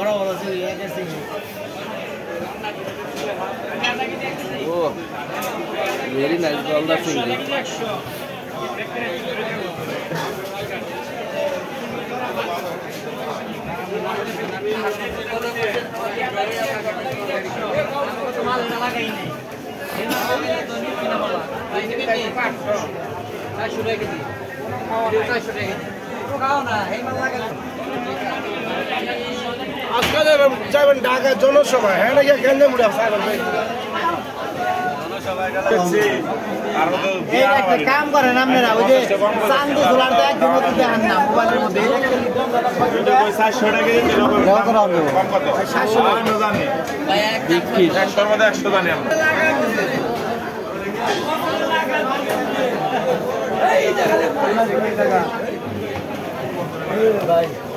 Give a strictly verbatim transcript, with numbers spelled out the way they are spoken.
বড় বড় চিংড়ি একের চিংড়ি ও ভেরি নাইস গলদা চিংড়ি আজকে যাবেন ঢাকা জনসভা হ্যাঁ নাকি গেঞ্জে মুড়ে কাম করেন আপনারা ওই যে চান্দি সোলার তো একদম দেখান না মোবাইলের মধ্যে সাতশো টাকা সাতশো একশোর মধ্যে একশো জানি আমরা